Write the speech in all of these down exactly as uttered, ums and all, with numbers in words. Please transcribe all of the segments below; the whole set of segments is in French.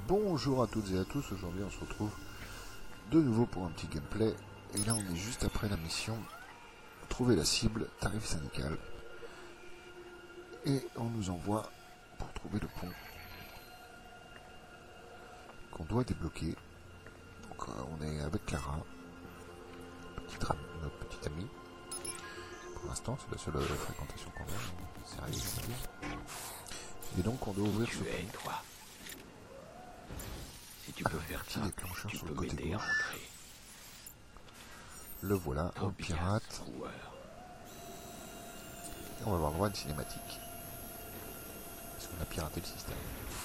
Bonjour à toutes et à tous, aujourd'hui on se retrouve de nouveau pour un petit gameplay. Et là on est juste après la mission trouver la cible, tarif syndical. Et on nous envoie pour trouver le pont qu'on doit débloquer. Donc euh, on est avec Clara, petite ram- notre petite amie. Pour l'instant c'est la seule euh, fréquentation qu'on a, sérieux on va dire. Et donc on doit ouvrir tu ce es, pont. toi. Si tu peux faire Petit ça, déclencheur tu sur peux le côté m'aider à gauche. entrer. Le voilà, un Tobias pirate. Frouwer. Et on va avoir droit à une cinématique. Parce qu'on a piraté le système.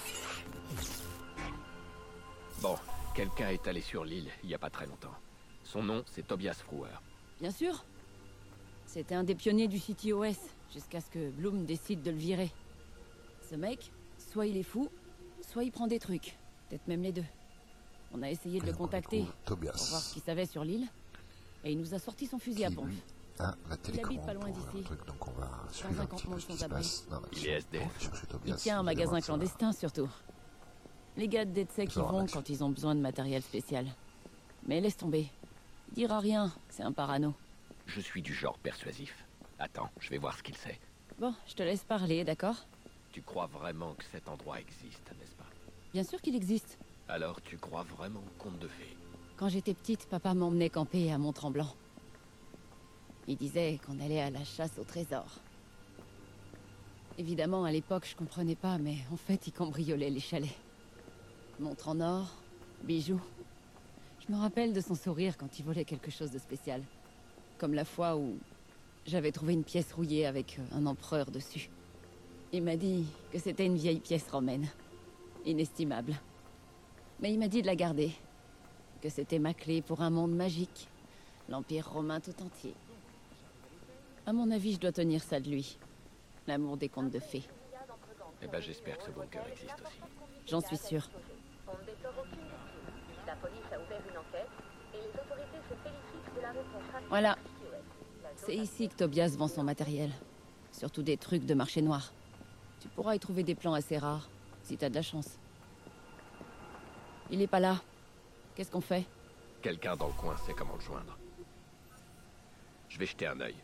Bon, quelqu'un est allé sur l'île il n'y a pas très longtemps. Son nom, c'est Tobias Frouwer. Bien sûr. C'était un des pionniers du C T O S, jusqu'à ce que Bloom décide de le virer. Ce mec, soit il est fou, soit il prend des trucs. Peut-être même les deux. On a essayé de Et le donc, on contacter découvre Tobias, pour voir ce qu'il savait sur l'île. Et il nous a sorti son fusil qui à pompe. lui a la télécommande pas loin pour d'ici. le truc, donc on va Dans suivre un un petit peu campement ce qui sans se abri. passe dans l'action. Il est S D F. On va chercher Il Tobias, tient un évidemment, magasin ça va. clandestin surtout. Les gars de DedSec y Genre, vont là-dessus. quand ils ont besoin de matériel spécial. Mais laisse tomber. Il dira rien, c'est un parano. Je suis du genre persuasif. Attends, je vais voir ce qu'il sait. Bon, je te laisse parler, d'accord? Tu crois vraiment que cet endroit existe, n'est-ce pas? Bien sûr qu'il existe. Alors tu crois vraiment au conte de fées? Quand j'étais petite, papa m'emmenait camper à Mont-Tremblant. Il disait qu'on allait à la chasse au trésor. Évidemment, à l'époque, je comprenais pas, mais en fait, il cambriolait les chalets. Montre en or, bijoux. Je me rappelle de son sourire quand il volait quelque chose de spécial. Comme la fois où j'avais trouvé une pièce rouillée avec un empereur dessus. Il m'a dit que c'était une vieille pièce romaine. Inestimable. Mais il m'a dit de la garder. Que c'était ma clé pour un monde magique. L'Empire romain tout entier. À mon avis, je dois tenir ça de lui. L'amour des contes de fées. Eh ben j'espère que ce bunker existe aussi. J'en suis sûre. On ne déplore aucune victime. La police a ouvert une enquête et les autorités se félicitent de la réponse rapide. Voilà. du C T O S. La zone C'est ici que Tobias vend son matériel. Surtout des trucs de marché noir. Tu pourras y trouver des plans assez rares, si t'as de la chance. Il est pas là. Qu'est-ce qu'on fait? Quelqu'un dans le coin sait comment le joindre. Je vais jeter un œil.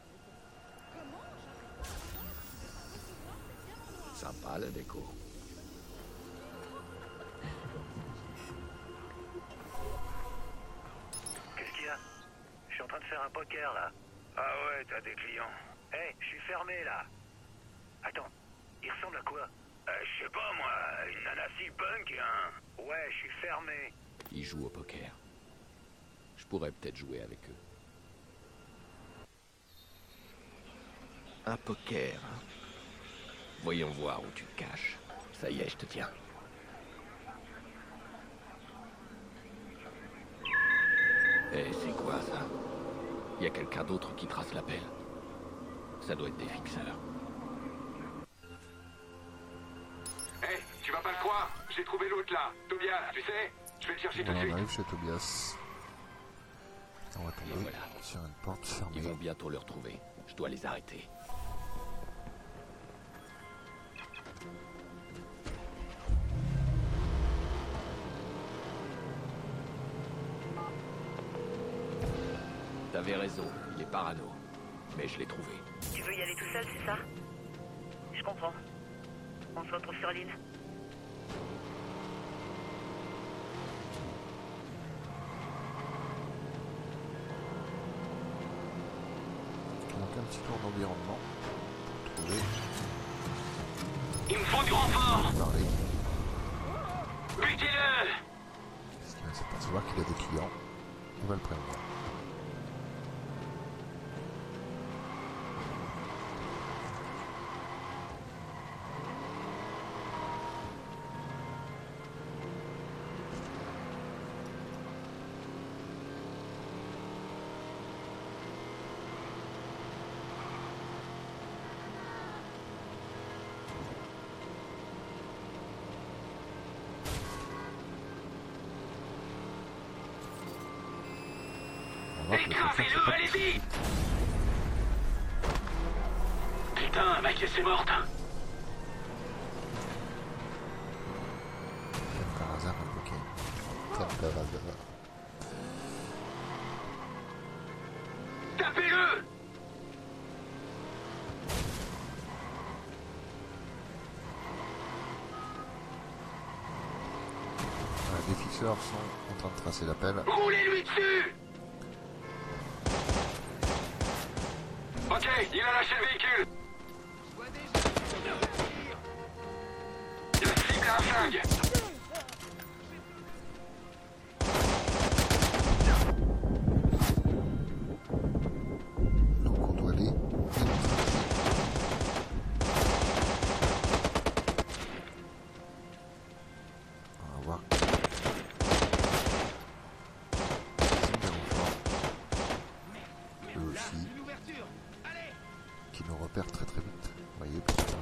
Sympa la déco. Qu'est-ce qu'il y a? Je suis en train de faire un poker là. Ah ouais, t'as des clients. Hé, hey, je suis fermé là. Attends, il ressemble à quoi? euh, Je sais pas moi, une nana si punk et un... Ouais, je suis fermé. Ils jouent au poker. Je pourrais peut-être jouer avec eux. Un poker, hein? Voyons voir où tu te caches. Ça y est, je te tiens. Eh, c'est quoi ça? Y a quelqu'un d'autre qui trace l'appel. Ça doit être des fixeurs. Hé, hey, tu vas pas le croire? J'ai trouvé l'autre là, Tobias, tu sais? Je vais le chercher tout de Voilà, on suite. arrive chez Tobias. On va tomber voilà. sur une porte fermée. Ils vont bientôt le retrouver. Je dois les arrêter. T'avais raison, il est parano. Mais je l'ai trouvé. Tu veux y aller tout seul, c'est ça? Je comprends. On se retrouve sur l'île. Donc un petit tour d'environnement pour trouver, Il me faut du renfort! parler. Butez-le! Parce qu'il va s'apercevoir qu'il a des clients. On va le prévenir. On va voir que le chauffeur, c'est Écrasez-le, pas allez-y! Putain, ma caisse est morte. pas grave. Tapez-le! Voilà, les fixeurs sont en train de tracer l'appel. Roulez-lui dessus! Ok, il a lâché le véhicule! La cible a un flingue! Donc on doit aller. On va voir. Eux aussi. Qui nous repèrent très très vite. Vous voyez, parce que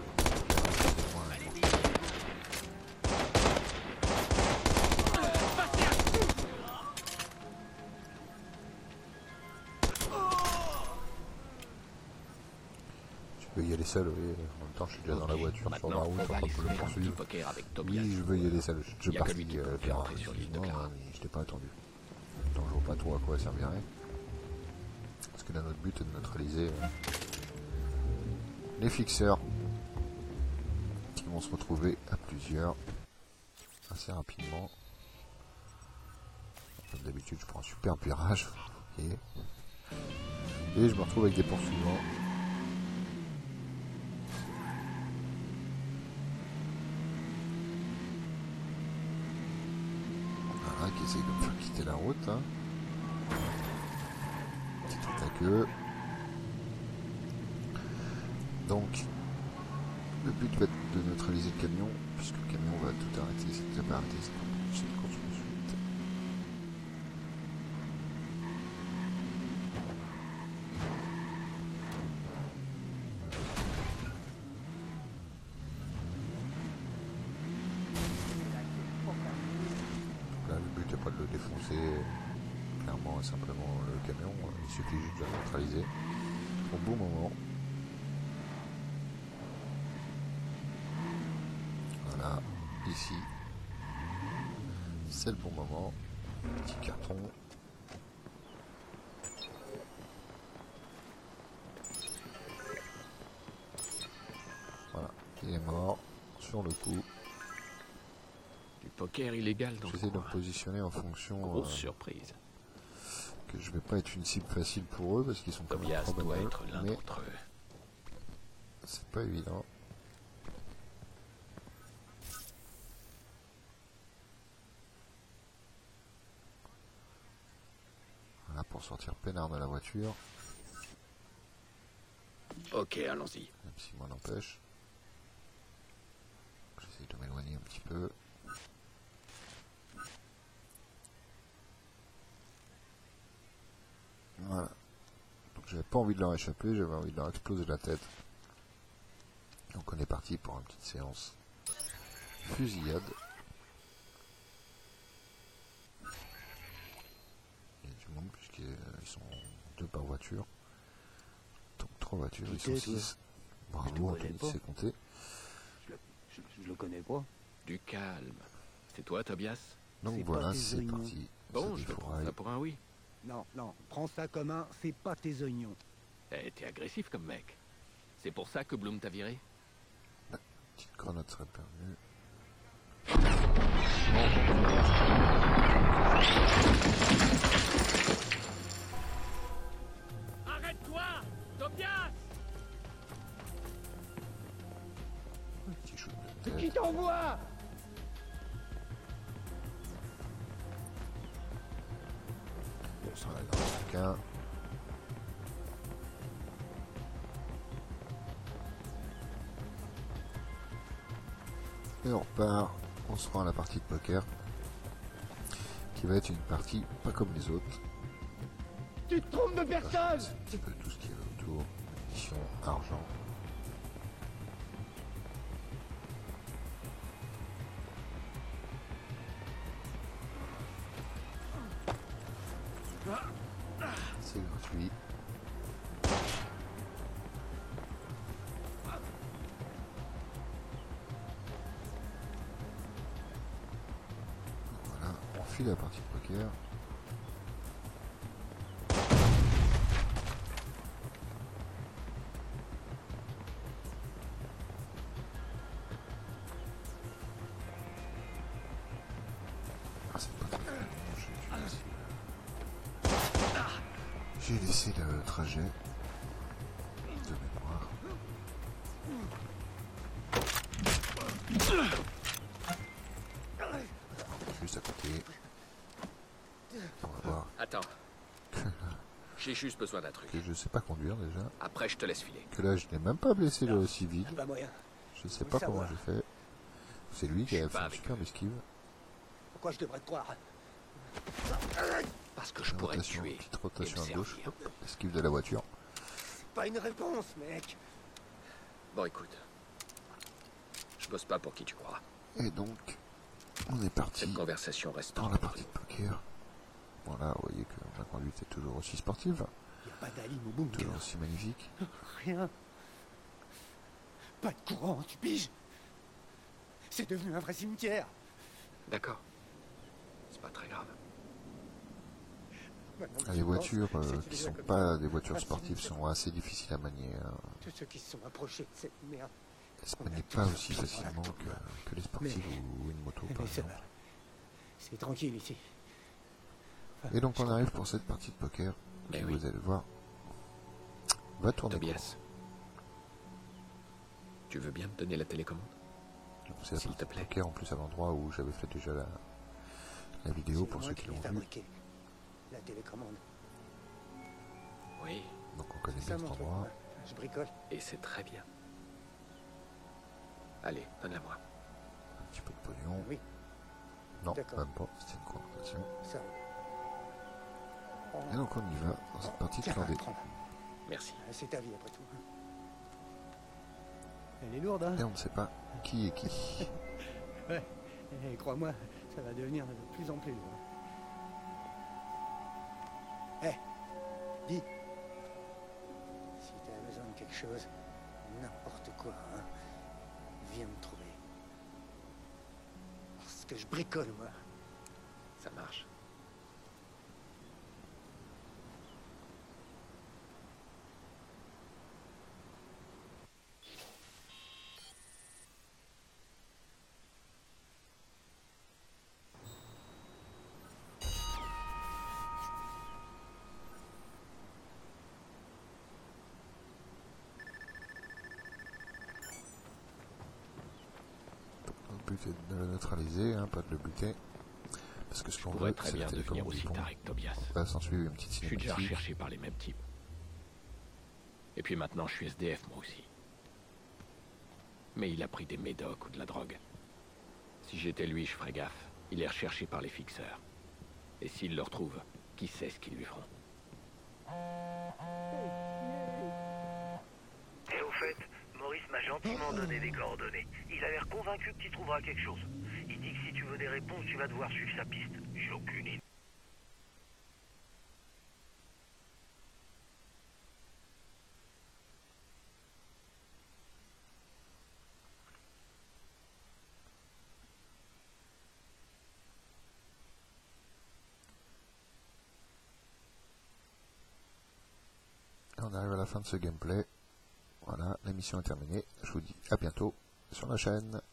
je veux y aller seul, oui. En même temps, je suis déjà dans la voiture sur la Maintenant, route on en va train aller de se le faire un petit poursuivre. poker avec Tobias. Oui, je veux y aller seul. Je Y suis a que lui parti qui peut euh, me faire faire entrer sur l'île de excuse-moi, Clara. mais je t'ai pas attendu. Donc je vois pas trop à quoi ça servirait. Parce que là, notre but est de neutraliser euh, les fixeurs qui vont se retrouver à plusieurs assez rapidement. Comme d'habitude, je prends un super virage. Et, et je me retrouve avec des poursuivants. Voilà, qui essaye de me faire quitter la route. Hein. Petite attaque eux. Donc, le but va être de neutraliser le camion, puisque le camion va tout arrêter, c'est déjà pas arrêté, c'est une course poursuite. Là, le but n'est pas de le défoncer, clairement et simplement le camion, il suffit juste de le neutraliser au bon moment. Voilà, ici, c'est le bon moment, petit carton. Voilà, il est mort sur le coup. Du poker illégal dans le J'essaie de me coin. positionner en fonction Grosse euh, surprise. que je vais pas être une cible facile pour eux parce qu'ils sont quand même Tobias trois doit bagnoles, être l'un mais d'entre eux. c'est pas évident. Voilà pour sortir peinard de la voiture, Ok, allons-y. même si moi n'empêche. J'essaie de m'éloigner un petit peu. Voilà. Donc j'avais pas envie de leur échapper, j'avais envie de leur exploser la tête. Donc on est parti pour une petite séance fusillade. Il y a du monde puisqu'ils sont deux par voiture. Donc trois voitures, ils sont six. Bravo Anthony, tu sais compter. Je, je, je le connais pas. Du calme. C'est toi, Tobias? Donc C'est voilà, pas tes c'est oignons. parti. Bon, C'est je des vais prendre fourrailles. ça pour un oui. Non, non, prends ça comme un, c'est pas tes oignons. Eh, t'es agressif comme mec. C'est pour ça que Bloom t'a viré? Petite grenade serait bienvenue. Arrête-toi, Tobias! Petit shoot de tête. Qui t'envoie? On sera là dans le cas. Et on repart, on se rend à la partie de poker, qui va être une partie pas comme les autres. Tu te trompes de personne! C'est un petit peu tout ce qui est autour, mission, argent. C'est gratuit. Voilà, on aussi la partie de poker. Ah, c'est pas très bien. J'ai laissé le trajet de mémoire. Juste à côté. On va voir Attends. J'ai juste besoin d'un truc. que je sais pas conduire déjà. Après, je te laisse filer. Que là, je n'ai même pas blessé le civil. Pas moyen. Je sais Faut pas le comment savoir. j'ai fait. C'est lui qui Je a suis fait pas une avec superbe esquive. Pourquoi je devrais te croire? Parce que je pourrais te Rotation, tuer. petite et rotation me à gauche. servir. Hop, esquive de la voiture. Pas une réponse, mec. Bon, écoute. Je bosse pas pour qui tu crois. Et donc, on est parti Cette conversation reste dans la entre partie de poker. Voilà, vous voyez que ma conduite est toujours aussi sportive, Y a pas d'Ali au bunker. toujours aussi magnifique. Rien. Pas de courant, tu piges? C'est devenu un vrai cimetière. nous. D'accord. C'est pas très grave. Maintenant que Ah, j'y les pense, voitures euh, c'était qui déjà sont comme pas ça. des voitures Un sportives cimetière. sont assez difficiles à manier. Hein. Tous ceux qui se sont approchés de cette merde. Elles se manient pas aussi facilement que, que les sportives ou une moto par Mais ça exemple. va. C'est tranquille ici. Enfin, Et donc je on arrive pour cette partie de poker qui, Mais oui. vous allez le voir, va tourner court. Tobias. Tu veux bien me donner la télécommande? C'est la S'il partie te de plaît. poker en plus à l'endroit où j'avais fait déjà la, la vidéo C'est pour moi ceux qui qui l'ai l'ont vu. fabriqué. La télécommande. Oui, Donc on connaît C'est ça bien mon cet truc. endroit. moi. Je bricole. et c'est très bien. Allez, donne-la-moi. Un petit peu de pognon. Oui, Non, d'accord. même pas, c'était une conversation. ça. Et donc on y va dans cette partie de Tiens, clandé. prends-la. Merci. Ah, c'est ta vie après tout. Elle est lourde, hein? Et on ne sait pas qui est qui. Ouais. Et crois-moi, ça va devenir de plus en plus lourd. Hé, dis. Si t'as besoin de quelque chose, n'importe quoi, hein, viens me trouver. Parce que je bricole, moi. Ça marche. Le but est de le neutraliser, hein, pas de le buter. Parce que ce Je qu'on pourrais veut, très c'est la bien devenir télécommande aussi du pont. taré que Tobias. Là, s'en suit une petite Je suis déjà cinématique. recherché par les mêmes types. Et puis maintenant, je suis S D F moi aussi. Mais il a pris des médocs ou de la drogue. Si j'étais lui, je ferais gaffe. Il est recherché par les fixeurs. Et s'ils le retrouvent, qui sait ce qu'ils lui feront? Et au fait, Maurice m'a gentiment donné des coordonnées. Il a l'air convaincu que tu trouveras quelque chose. Il dit que si tu veux des réponses, tu vas devoir suivre sa piste. J'ai aucune idée. Et on arrive à la fin de ce gameplay. Voilà, la mission est terminée. Je vous dis à bientôt sur la chaîne.